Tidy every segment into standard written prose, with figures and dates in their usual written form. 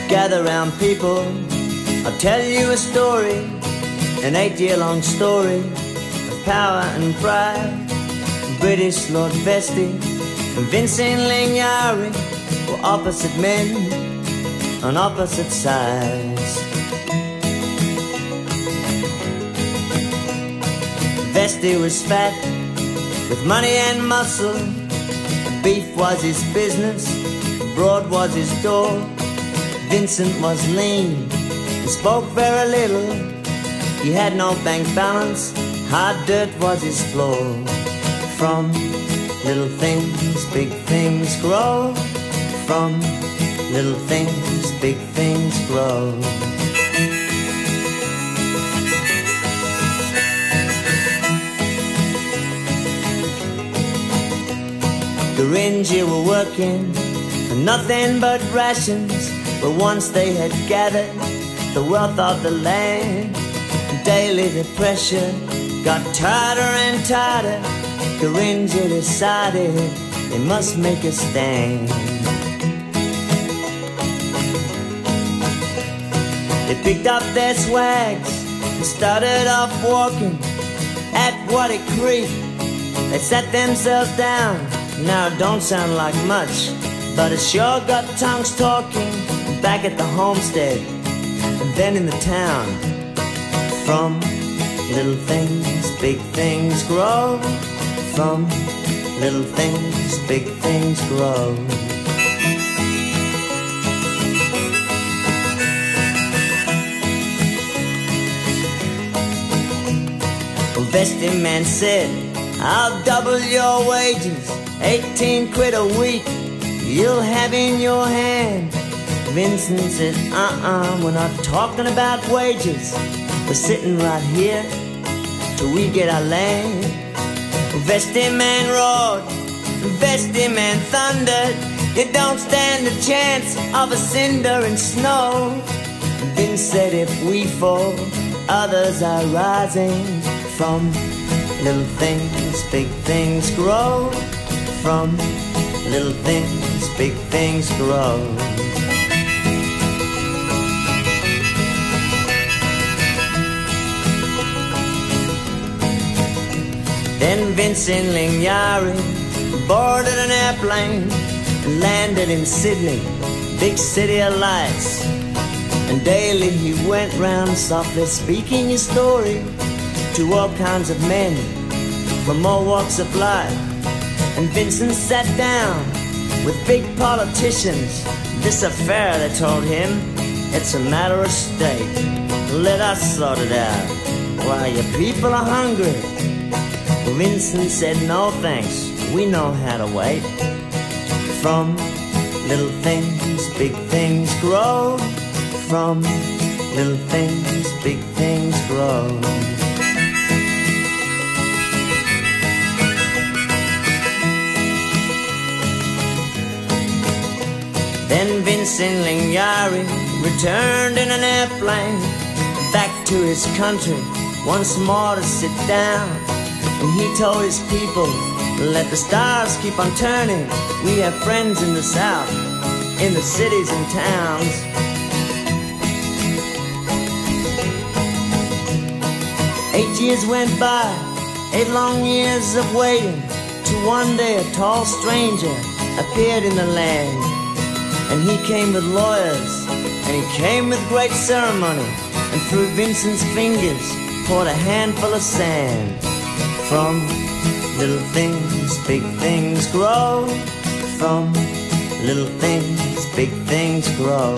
Gather round, people, I'll tell you a story, an 8-year-long story of power and pride. British Lord Vestey and Vincent Lingiari were opposite men on opposite sides. Vestey was fat with money and muscle. Beef was his business, broad was his door. Vincent was lean and spoke very little. He had no bank balance, hard dirt was his floor. From little things, big things grow. From little things, big things grow. The Ringy were working for nothing but rations, but once they had gathered the wealth of the land, daily the pressure got tighter and tighter. The Ringy decided they must make a stand. They picked up their swags and started off walking at Waddy Creek. They sat themselves down. Now it don't sound like much, but it sure got tongues talking back at the homestead and then in the town. From little things, big things grow. From little things, big things grow. Well, Vestey man said, I'll double your wages, 18 quid a week you'll have in your hand. Vincent said, we're not talking about wages. We're sitting right here till we get our land. Vestey man roared, Vestey man thundered. You don't stand a chance of a cinder and snow. Vince said, if we fall, others are rising. From little things, big things grow. From little things, big things grow. Then Vincent Lingiari boarded an airplane and landed in Sydney, big city of lights. And daily he went round softly speaking his story to all kinds of men from all walks of life. And Vincent sat down with big politicians. This affair, they told him, it's a matter of state. Let us sort it out while your people are hungry. Vincent said, no thanks, we know how to wait. From little things, big things grow. From little things, big things grow. Then Vincent Lingiari returned in an airplane back to his country once more to sit down. And he told his people, let the stars keep on turning. We have friends in the South, in the cities and towns. Eight years went by, 8 long years of waiting, till one day a tall stranger appeared in the land. And he came with lawyers, and he came with great ceremony, and through Vincent's fingers poured a handful of sand. From little things, big things grow. From little things, big things grow.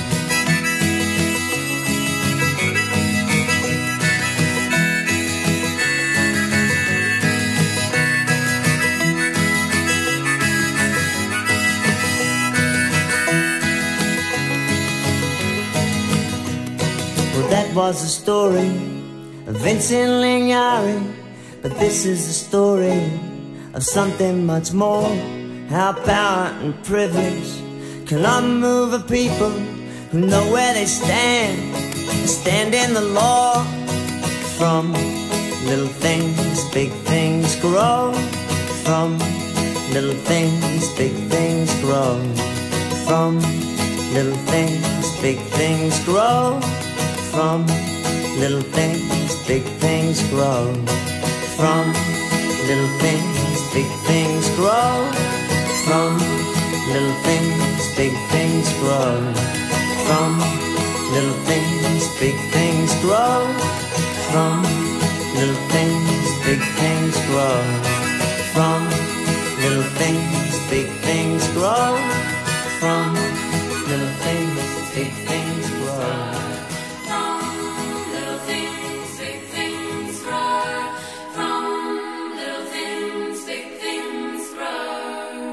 Well, that was the story of Vincent Lingiari. But this is the story of something much more. How power and privilege can unmove a people who know where they stand in the law. From little things, big things grow. From little things, big things grow. From little things, big things grow. From little things, big things grow. From little things, big things grow. From little things, big things grow. From little things, big things grow. From little things, big things grow. From little things, big things grow. From little things, big things grow. From little things, big things grow. From little things, big things grow.